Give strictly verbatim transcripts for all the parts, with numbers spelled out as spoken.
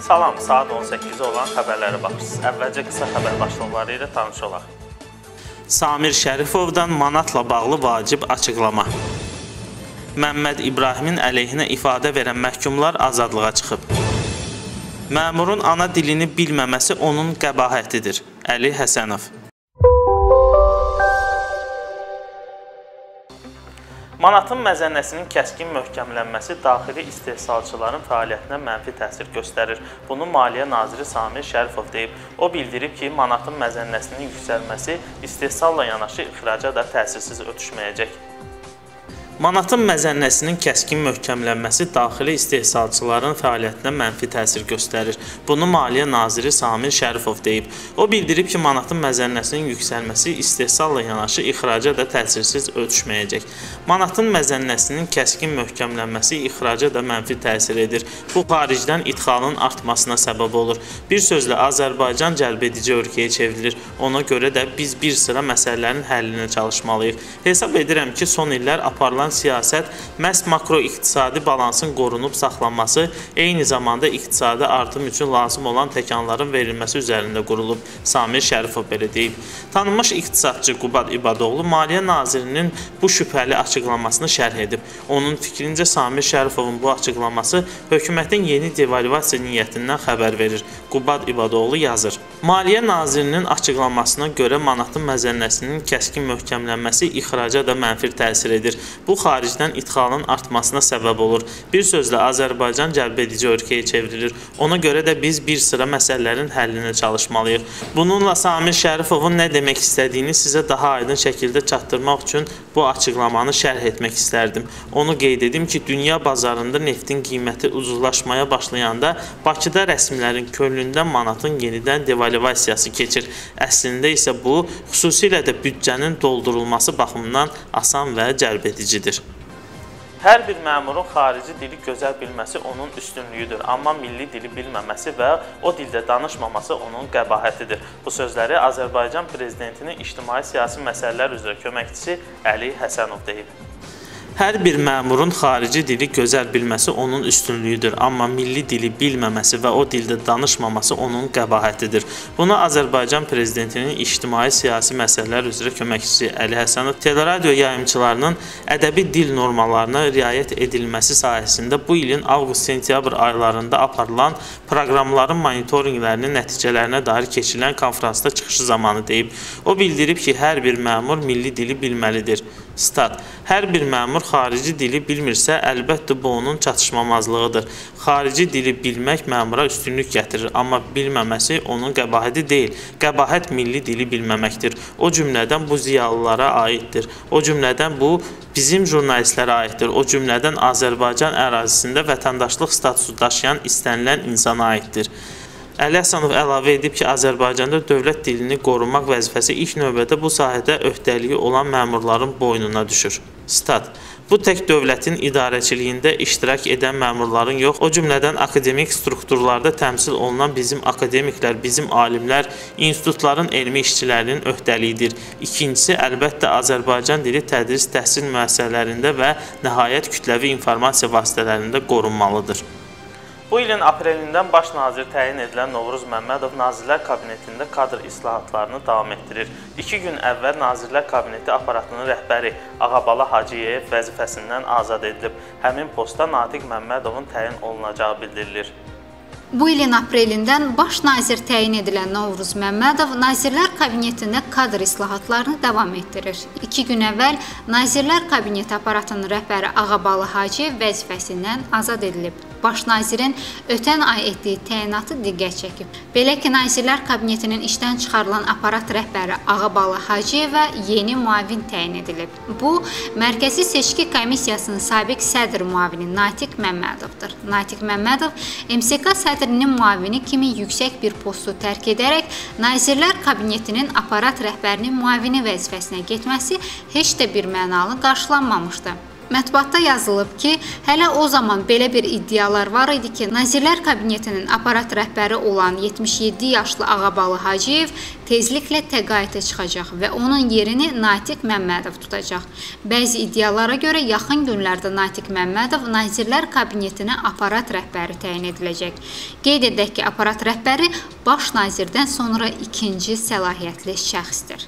Salam, saat on səkkizə olan xəbərlərə baxırsınız. Əvvəlcə qısa xəbər başlıqları ilə tanış olaq. Samir Şərifovdan manatla bağlı vacib açıqlama. Məmməd İbrahimin əleyhinə ifadə verən məhkumlar azadlığa çıxıb. Məmurun ana dilini bilməməsi onun qəbahətidir. Əli Həsənov. Manatın məzənnəsinin kəskin möhkəmlənməsi daxili istehsalçıların fəaliyyətinə mənfi təsir göstərir. Bunu Maliyyə Naziri Samir Şərifov deyib. O bildirib ki, manatın məzənnəsinin yüksəlməsi istehsalla yanaşı ixraca da təsirsiz ötüşməyəcək. Manatın məzənnəsinin kəskin möhkəmlənməsi daxili istehsalçıların fəaliyyətinə mənfi təsir göstərir. Bunu Maliyyə Naziri Samir Şərifov deyib. O bildirib ki, manatın məzənnəsinin yüksəlməsi istehsalla yanaşı ixraca da təsirsiz ötüşməyəcək. Manatın məzənnəsinin kəskin möhkəmlənməsi ixraca da mənfi təsir edir. Bu, xaricdən idxalın artmasına səbəb olur. Bir sözlə, Azərbaycan cəlbedici ölkəyə çevrilir. Ona görə də biz bir sıra məsələlərin həllinə çalışmalıyıq. Hesab edirəm ki, son illər aparılan siyasət məhz makroiqtisadi balansın qorunub saxlanması, eyni zamanda iqtisadi artım üçün lazım olan təkanların verilməsi üzərində qurulub. Samir Şərifov belə deyib. Tanınmış iqtisadçı Qubad İbadoğlu Maliyyə Nazirinin bu şübhəli açıqlamasını şərh edib. Onun fikrincə Samir Şərifovun bu açıqlaması hökumətin yeni devalvasiya niyyətindən xəbər verir. Qubad İbadoğlu yazır. Maliyyə Nazirinin açıqlamasına görə manatın məzənnəsinin kəskin möhkəmlənməsi ixraca da mənfi təsir edir. Bu, xaricdən idxalın artmasına səbəb olur. Bir sözlə, Azərbaycan cəlbedici ölkəyə çevrilir. Ona görə də biz bir sıra məsələlərin həllinə çalışmalıyıq. Bununla Samir Şərifovun nə demək istədiyini sizə daha aydın şəkildə çatdırmaq üçün bu açıqlamanı şərh etmək istərdim. Onu qeyd edim ki, dünya bazarında neftin qiyməti ucuzlaşmaya başlayanda Bakıda rəsmilərin könlündə manatın yenidən devalvasiyası keçir. Əslində isə bu, xüsusilə də büdcənin doldurulması baxımından asan və cəlbedicidir. Hər bir məmurun xarici dili gözəl bilməsi onun üstünlüyüdür, amma milli dili bilməməsi və o dildə danışmaması onun qəbahətidir. Bu sözləri Azərbaycan Prezidentinin ictimai-siyasi məsələlər üzrə köməkçisi Əli Həsənov deyib. Hər bir məmurun xarici dili gözəl bilməsi onun üstünlüyüdür, amma milli dili bilməməsi və o dildə danışmaması onun qəbahətidir. Bunu Azərbaycan Prezidentinin ictimai-siyasi məsələlər üzrə köməkçisi Əli Həsənov teleradio yayımçılarının ədəbi dil normalarına riayət edilməsi sayəsində bu ilin avqust-sentyabr aylarında aparılan proqramların monitorinqlərinin nəticələrinə dair keçirilən konferansda çıxışı zamanı deyib. O bildirib ki, hər bir məmur milli dili bilməlidir. Stat. Hər bir məmur xarici dili bilmirsə, əlbəttə bu onun çatışmamazlığıdır. Xarici dili bilmək məmura üstünlük gətirir, amma bilməməsi onun qəbahəti deyil. Qəbahət milli dili bilməməkdir. O cümlədən bu ziyalılara aiddir. O cümlədən bu bizim jurnalistlərə aiddir. O cümlədən Azərbaycan ərazisində vətəndaşlıq statusu daşıyan istənilən insana aiddir. Əli Həsənov əlavə edib ki, Azərbaycanda dövlət dilini qorumaq vəzifəsi ilk növbədə bu sahədə öhdəliyi olan məmurların boynuna düşür. Stat. Bu tək dövlətin idarəçiliyində iştirak edən məmurların yox, o cümlədən akademik strukturlarda təmsil olunan bizim akademiklər, bizim alimlər, institutların elmi işçilərinin öhdəliyidir. İkincisi, əlbəttə Azərbaycan dili tədris təhsil müəssisələrində və nəhayət kütləvi informasiya vasitələrində qorunmalıdır. Bu ilin aprelindən baş nazir təyin edilən Novruz Məmmədov Nazirlər Kabinetində kadr islahatlarını davam etdirir. İki gün əvvəl Nazirlər Kabineti aparatının rəhbəri Ağabala Hacıyev vəzifəsindən azad edilib. Həmin posta Natiq Məmmədovun təyin olunacağı bildirilir. Bu ilin aprelindən baş nazir təyin edilən Novruz Məmmədov Nazirlər Kabinetində kadr islahatlarını davam etdirir. İki gün əvvəl Nazirlər Kabineti aparatının rəhbəri Ağabalı Hacıyev vəzifəsindən azad edilib. Baş nazirin ötən ay etdiyi təyinatı diqqət çəkib. Belə ki, Nazirlər Kabinetinin işdən çıxarılan aparat rəhbəri Ağabalı Hacıyevə yeni müavin təyin edilib. Bu, Mərkəzi Seçki Komissiyasının sabiq sədr müavini Natiq Məmmədovdur. Natiq Məmmədov M S K sədrinin müavini kimi yüksək bir postu tərk edərək Nazirlər Kabinetinin aparat rəhbərinin müavini vəzifəsinə getməsi heç də bir mənalı qarşılanmamışdı. Mətbuatda yazılıb ki, hələ o zaman belə bir iddialar var idi ki, Nazirlər Kabinetinin aparat rəhbəri olan yetmiş yeddi yaşlı Ağabalı Hacıyev tezliklə təqaüdə çıxacaq və onun yerini Natiq Məmmədov tutacaq. Bəzi iddialara görə yaxın günlərdə Natiq Məmmədov Nazirlər Kabinetinə aparat rəhbəri təyin ediləcək. Qeyd edək ki, aparat rəhbəri baş nazirdən sonra ikinci səlahiyyətli şəxsdir.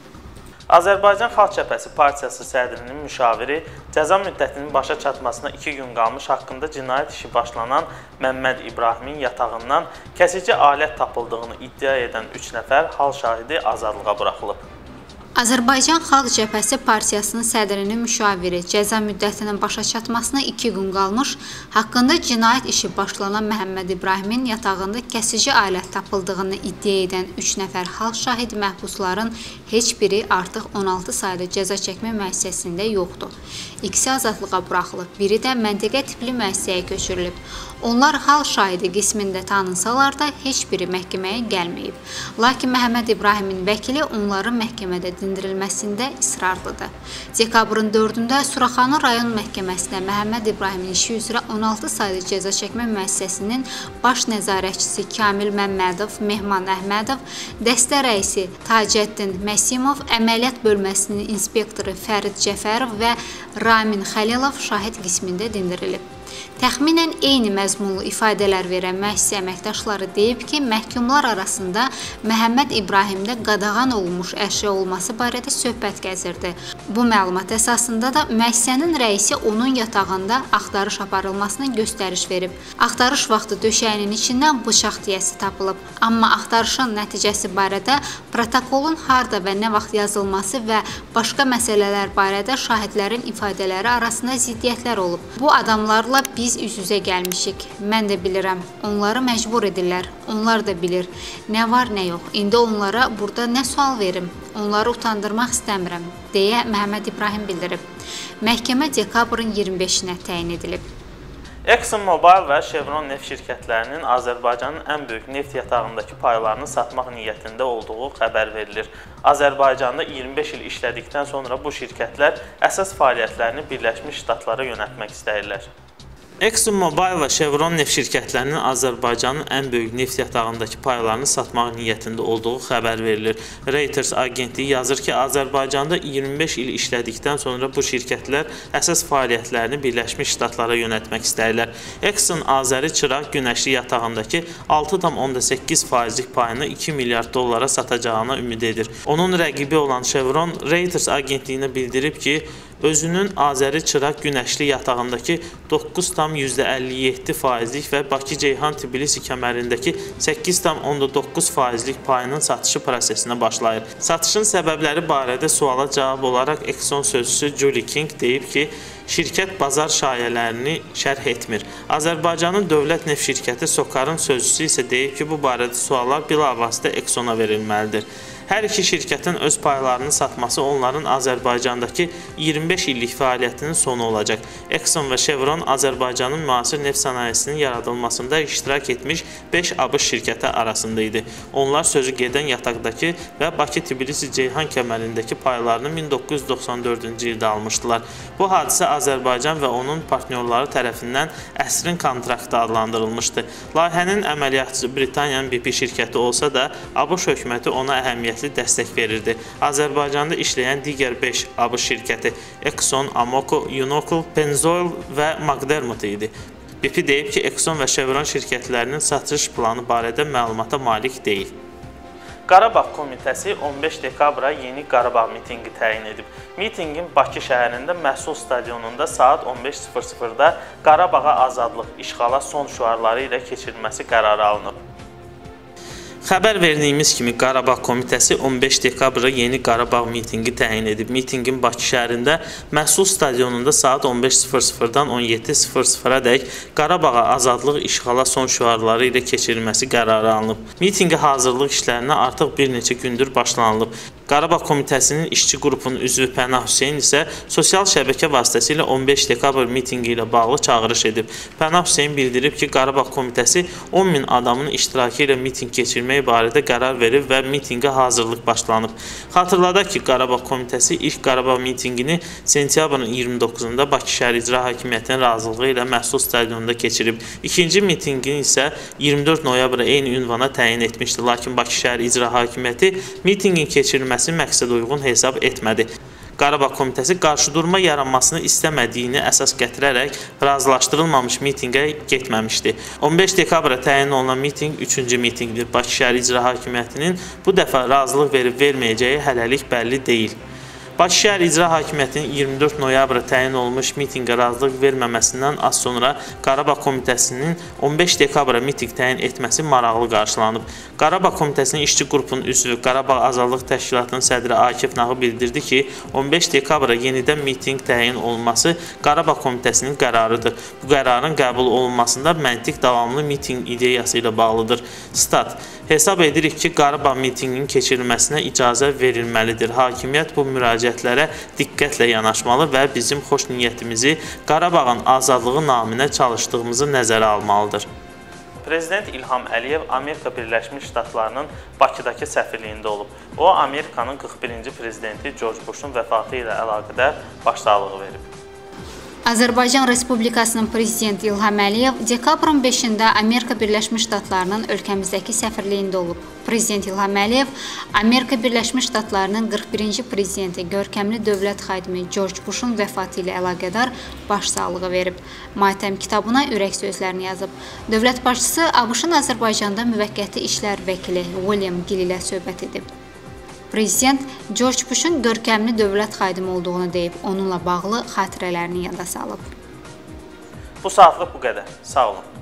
Azərbaycan Xalq Cəbhəsi Partiyası sədrinin müşaviri cəza müddətinin başa çatmasına iki gün qalmış haqqında cinayət işi başlanan Məmməd İbrahimin yatağından kəsici alət tapıldığını iddia edən üç nəfər hal şahidi azadlığa buraxılıb. Azərbaycan Xalq Cəbhəsi Partiyasının sədrinin müşaviri cəza müddətinin başa çatmasına iki gün qalmış, haqqında cinayət işi başlanan Məhəmməd İbrahimin yatağında kəsici alət tapıldığını iddia edən üç nəfər hal şahid məhbusların heç biri artıq on altı saylı cəza çəkmə müəssisəsində yoxdur. İkisi azadlığa buraxılıb, biri də məntəqə tipli müəssisəyə köçürülüb. Onlar hal şahidi qismində tanınsalar da heç biri məhkəməyə gəlməyib. Lakin Məhəmməd İbrahimin vəkili onların məhkəmədə dindirilməsində israrlıdır. Dekabrın dördündə Suraxanı rayon məhkəməsinə Məhəmməd İbrahimin işi üzrə on altı saylı cəza çəkmə müəssisəsinin baş nəzarətçisi Kamil Məmmədov, Mehman Əhmədov, dəstə rəisi Tacəddin Məsimov, əməliyyat bölməsinin inspektoru Fərid Cəfərov və Ramin Xəlilov şahid qismində dindirilib. Təxminən eyni məzmunlu ifadələr verən müəssisə əməkdaşları deyib ki, məhkumlar arasında Məhəmməd İbrahimdə qadağan olunmuş əşya olması barədə söhbət gəzirdi. Bu məlumat əsasında da müəssisənin rəisi onun yatağında axtarış aparılmasına göstəriş verib. Axtarış vaxtı döşəyinin içindən bıçaq tiyəsi tapılıb. Amma axtarışın nəticəsi barədə protokolun harda və nə vaxt yazılması və başqa məsələlər barədə şahidlərin ifadələri arasında ziddiyyətlər olub. Bu adamlarla biz üz-üzə gəlmişik. Mən də bilirəm. Onları məcbur edirlər. Onlar da bilir. Nə var, nə yox. İndi onlara burada nə sual verim? Onları utandırmaq istəmirəm, deyə Məhəmməd İbrahim bildirib. Məhkəmə dekabrın iyirmi beşinə təyin edilib. ExxonMobil və Chevron neft şirkətlərinin Azərbaycanın ən böyük neft yatağındakı paylarını satmaq niyyətində olduğu xəbər verilir. Azərbaycanda iyirmi beş il işlədikdən sonra bu şirkətlər əsas fəaliyyətlərini Birləşmiş Ştatlara yönəltmək istəyirlər. ExxonMobil və Chevron neft şirkətlərinin Azərbaycanın ən böyük neft yatağındakı paylarını satmaq niyyətində olduğu xəbər verilir. Reuters agentliyi yazır ki, Azərbaycanda iyirmi beş il işlədikdən sonra bu şirkətlər əsas fəaliyyətlərini Birləşmiş Ştatlara yönəltmək istəyirlər. Exxon Azəri Çıraq günəşli yatağındakı altı tam onda səkkiz faizlik payını iki milyard dollara satacağına ümid edir. Onun rəqibi olan Chevron Reuters agentliyinə bildirib ki, özünün Azəri Çıraq günəşli yatağındakı doqquz tam yüzdə əlli yeddi faizlik və Bakı-Ceyhan-Tbilisi kəmərindəki səkkiz tam onda doqquz faizlik payının satışı prosesinə başlayır. Satışın səbəbləri barədə suala cavab olaraq Exxon sözçüsü Julie King deyib ki, şirkət bazar şayələrini şərh etmir. Azərbaycanın dövlət neft şirkəti Sokarın sözçüsü isə deyib ki, bu barədə suallar bilavasitə Exxona verilməlidir. Hər iki şirkətin öz paylarını satması onların Azərbaycandakı iyirmi beş illik fəaliyyətinin sonu olacaq. Exxon və Chevron Azərbaycanın müasir neft sənayesinin yaradılmasında iştirak etmiş beş ABŞ şirkəti arasında idi. Onlar sözü gedən yataqdakı və Bakı-Tbilisi-Ceyhan kəmərindəki paylarını min doqquz yüz doxsan dördüncü ildə almışdılar. Bu hadisə Azərbaycan və onun partnyorları tərəfindən əsrin kontraktı adlandırılmışdı. Layihənin əməliyyatçısı Britaniyanın B P şirkəti olsa da, ABŞ hökuməti ona əhəmiyyətli dəstək verirdi. Azərbaycanda işləyən digər beş ABŞ şirkəti Exxon, Amoco, Unocal, Pennzoil və McDermott idi. B P deyib ki, Exxon və Chevron şirkətlərinin satış planı barədə məlumata malik deyil. Qarabağ Komitəsi on beş dekabra Yeni Qarabağ mitinqi təyin edib. Mitinqin Bakı şəhərində Məhsul stadionunda saat on beş sıfır sıfırda Qarabağa azadlıq, işğala son şüarları ilə keçirilməsi qərarı alınıb. Xəbər verdiyimiz kimi Qarabağ Komitəsi on beş dekabra Yeni Qarabağ mitinqi təyin edib. Mitinqin Bakı şəhərində Məhsul stadionunda saat on beş sıfır sıfırdan on yeddi sıfır sıfıra dək Qarabağa azadlıq, işğala son şüarları ilə keçirilməsi qərarı alınıb. Mitinqə hazırlıq işlərinə artıq bir neçə gündür başlanılıb. Qarabağ Komitəsinin işçi qrupunun üzvü Pənah Hüseyn isə sosial şəbəkə vasitəsilə on beş dekabr mitinqi ilə bağlı çağırış edib. Pənah Hüseyn bildirib ki, Qarabağ Komitəsi on min adamın iştirakı ilə mitinq keçirmək barədə qərar verib və mitinqə hazırlıq başlanıb. Xatırladaq ki, Qarabağ Komitəsi ilk Qarabağ mitinqini sentyabrın iyirmi doqquzunda Bakı şəhər İcra Hakimiyyətinin razılığı ilə məhsul stadionunda keçirib. İkinci mitinqini isə iyirmi dörd noyabr eyni ünvana təyin etmişdi. Lakin Bakı şəhər İcra Hakimiyyəti mitinqin keçirilməsi məqsəd uyğun hesab etmədi. Qarabağ Komitəsi qarşıdurma yaranmasını istəmədiyini əsas gətirərək razılaşdırılmamış mitinqə getməmişdi. on beş dekabra təyin olunan mitinq üçüncü mitinqdir. Bakı şəhər İcra Hakimiyyətinin bu dəfə razılıq verib verməyəcəyi hələlik bəlli deyil. Bakı şəhər İcra Hakimiyyətinin iyirmi dörd noyabr təyin olunmuş mitinqə razılıq verməməsindən az sonra Qarabağ Komitəsinin on beş dekabra mitinq təyin etməsi maraqlı qarşılanıb. Qarabağ Komitəsinin işçi qrupunun üzvü Qarabağ Azadlıq Təşkilatının sədri Akif Nağı bildirdi ki, on beş dekabra yenidən mitinq təyin olunması Qarabağ Komitəsinin qərarıdır. Bu qərarın qəbul olunmasında məntiq davamlı mitinq ideyası ilə bağlıdır. Stat: Hesab edirik ki, Qarabağ mitinqinin keçirilməsinə icazə verilməlidir. Hakimiyyət bu müraciətlərə diqqətlə yanaşmalı və bizim xoş niyyətimizi Qarabağın azadlığı naminə çalışdığımızı nəzərə almalıdır. Prezident İlham Əliyev Amerika Birləşmiş Ştatlarının Bakıdakı səfirliyində olub. O, Amerikanın qırx birinci prezidenti George Bush'un vəfatı ilə əlaqədar başsağlığı verib. Azərbaycan Respublikasının prezidenti İlham Əliyev dekabrın beşində Amerika Birləşmiş Ştatlarının ölkəmizdəki səfirliyində olub. Prezident İlham Əliyev Amerika Birləşmiş Ştatlarının qırx birinci prezidenti görkəmli dövlət xadimi George Bush'un vəfatı ilə əlaqədar başsağlığı verib. Matəm kitabına ürək sözlərini yazıb. Dövlət başçısı ABŞ-ın Azərbaycanda müvəqqəti işlər vəkili William Gill ilə söhbət edib. Prezident George Bush'un görkəmli dövlət xadimi olduğunu deyib, onunla bağlı xatirələrini yada salıb. Bu saatlıq bu qədər. Sağ olun.